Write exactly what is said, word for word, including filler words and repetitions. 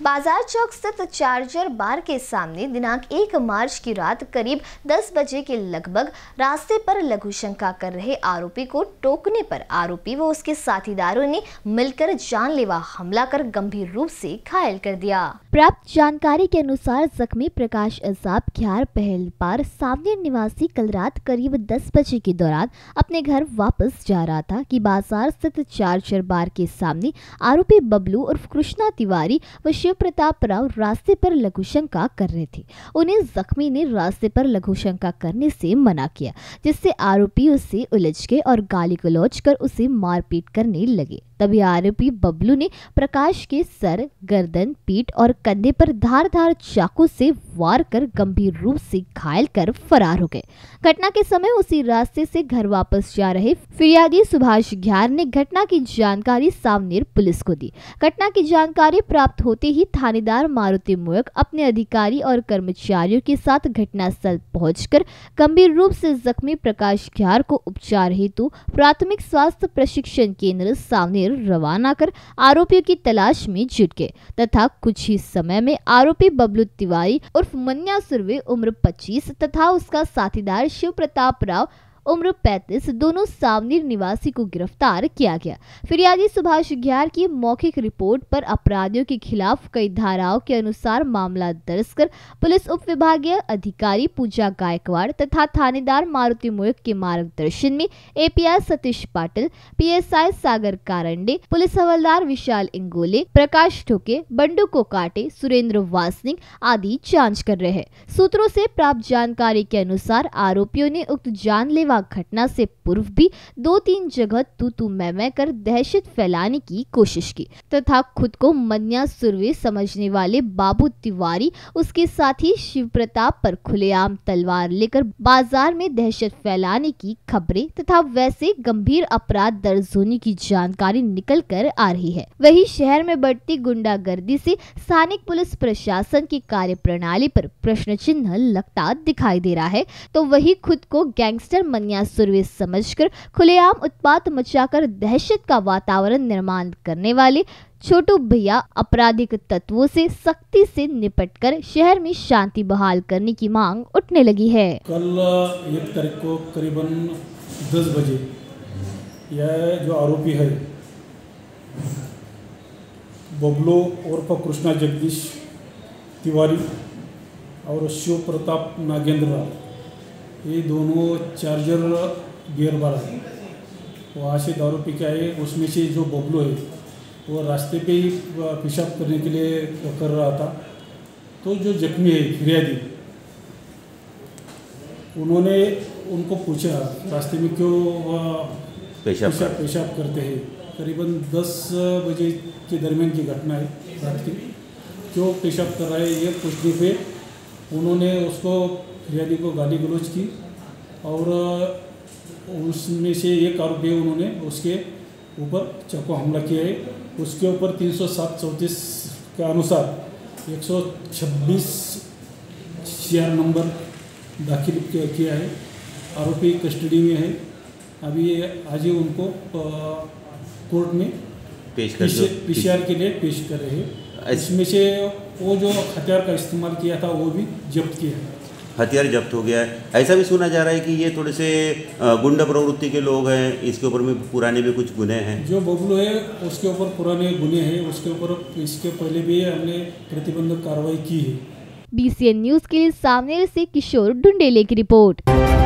बाजार चौक स्थित चार्जर बार के सामने दिनांक एक मार्च की रात करीब दस बजे के लगभग रास्ते पर लघु शंका कर रहे आरोपी को टोकने पर आरोपी व उसके साथीदारों ने मिलकर जानलेवा हमला कर गंभीर रूप से घायल कर दिया। प्राप्त जानकारी के अनुसार जख्मी प्रकाश अजाब ख्यार पहल पार सावनेर निवासी कल रात करीब दस बजे के दौरान अपने घर वापस जा रहा था कि बाजार स्थित चार्जर बार के सामने आरोपी बबलू उर्फ कृष्णा तिवारी व शिव प्रताप राव रास्ते पर लघु शंका कर रहे थे। उन्हें जख्मी ने रास्ते पर लघु शंका करने से मना किया, जिससे आरोपी उससे उलझ गए और गाली गलौज कर उसे मारपीट करने लगे। तभी आरोपी बबलू ने प्रकाश के सर, गर्दन, पीठ और कंधे पर धारदार चाकू से वार कर गंभीर रूप से घायल कर फरार हो गए। घटना के समय उसी रास्ते से घर वापस जा रहे फिरियादी सुभाष घ्यार ने घटना की जानकारी सावनेर पुलिस को दी। घटना की जानकारी प्राप्त होते ही थानेदार मारुति मोयक अपने अधिकारी और कर्मचारियों के साथ घटनास्थल पहुंचकर गंभीर रूप से जख्मी प्रकाश घ्यार को उपचार हेतु प्राथमिक स्वास्थ्य प्रशिक्षण केंद्र सावनेर रवाना कर आरोपियों की तलाश में जुट गए तथा कुछ ही समय में आरोपी बबलू तिवारी उर्फ मन्या सुरवे उम्र पच्चीस तथा उसका साथीदार शिव प्रताप राव उम्र पैंतीस दोनों सावनेर निवासी को गिरफ्तार किया गया। फिरियादी सुभाष घ्यार की मौखिक रिपोर्ट पर अपराधियों के खिलाफ कई धाराओं के अनुसार मामला दर्ज कर पुलिस उप विभागीय अधिकारी पूजा गायकवाड़ तथा थानेदार मारुति मोयक के मार्गदर्शन में API Satish Patil, PSI Sagar Karande, police हवलदार विशाल इंगोले, प्रकाश ठोके, बंडू कोकाटे, सुरेंद्र वासनिक आदि जांच कर रहे हैं। सूत्रों से प्राप्त जानकारी के अनुसार आरोपियों ने उक्त जानलेवा घटना से पूर्व भी दो तीन जगह तू तू मैं मैं कर दहशत फैलाने की कोशिश की तथा खुद को मन्या सुरवे समझने वाले बाबू तिवारी उसके साथी शिव प्रताप पर खुलेआम तलवार लेकर बाजार में दहशत फैलाने की खबरें तथा वैसे गंभीर अपराध दर्ज होने की जानकारी निकल कर आ रही है। वही शहर में बढ़ती गुंडागर्दी से स्थानिक पुलिस प्रशासन की कार्य प्रणाली पर प्रश्न चिन्ह लगता दिखाई दे रहा है, तो वही खुद को गैंगस्टर मन्या सुरवे समझकर खुलेआम उत्पात मचाकर दहशत का वातावरण निर्माण करने वाले छोटू भैया आपराधिक तत्वों से सख्ती से निपटकर शहर में शांति बहाल करने की मांग उठने लगी है। कल एक तारीख को करीबन दस बजे यह जो आरोपी है बबलू उर्फ कृष्णा जगदीश तिवारी और शिव प्रताप नागेंद्र, ये दोनों चार्जर गियर बार है, वहाँ से दारू पी के आए। उसमें से जो बबलू है वो रास्ते पे ही पेशाब करने के लिए कर रहा था, तो जो जख्मी है फिरियादी, उन्होंने उनको पूछा रास्ते में क्यों पेशाब पेशाब करते हैं। करीबन दस बजे के दरमियान की घटना है रात की। क्यों पेशाब कर रहा है ये पूछने पे उन्होंने उसको फिरियादी को गाली गलौज की और उसमें से एक आरोपी उन्होंने उसके ऊपर चाकू हमला किया है। उसके ऊपर तीन सौ सात चौंतीस के अनुसार एक सौ छब्बीस सीआर नंबर दाखिल किया है। आरोपी कस्टडी में है। अभी आज ही उनको कोर्ट में पेश कर पीसीआर के लिए पेश कर रहे हैं। इसमें से वो जो हथियार का इस्तेमाल किया था वो भी जब्त किया है। हथियार जब्त हो गया है। ऐसा भी सुना जा रहा है कि ये थोड़े से गुंडा प्रवृत्ति के लोग हैं, इसके ऊपर में पुराने भी कुछ गुने हैं। जो बबलू है उसके ऊपर पुराने गुने हैं, उसके ऊपर इसके पहले भी हमने प्रतिबंधक कार्रवाई की है। बीसीएन न्यूज के लिए सावनेर से किशोर डुंडेले की रिपोर्ट।